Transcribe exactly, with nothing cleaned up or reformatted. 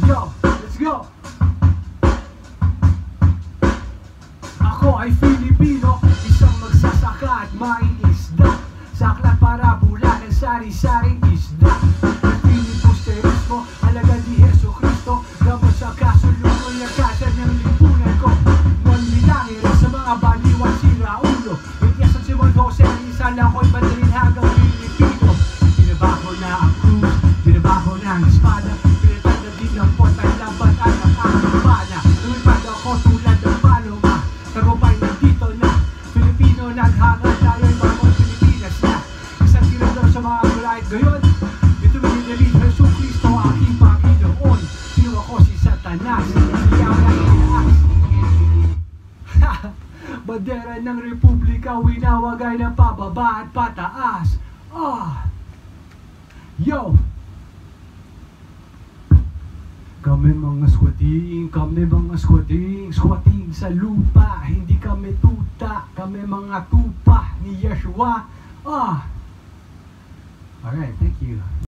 Yo, let's go! Ako ay Filipino, isang magsasaka at maiisda. Saklat para bula ng sari-saring isda. Filibusterismo, alaga ni Jesu Cristo. Gamot sa kasulungan na kasa ng lipunan ko. Nang milangin sa mga baliwan si Raulo. Itiyasan si Mon Jose, isa lang ko'y madalinhagang Pilipino. Binabaho na ang krus, binabaho na ang espada. Pinatanda din ang potay laban at ang aking bana. Lumipad ako tulad ng paloma. Tagumpay na dito na Filipino naghangad tayo'y mamang Pilipinas na. Isang tirador sa mga gulait gayon. Dito minilin Jesu Cristo aking Panginoon. Sino ako si Satanas? Siyaw na inaas. Bandera ng Republika winawagay ng pababa at pataas. Ah, yo! Kami mga squatting, kami mga squatting, squatting sa lupa, hindi kami tuta, kami mga tupa ni Yeshua. Ah! Alright, thank you.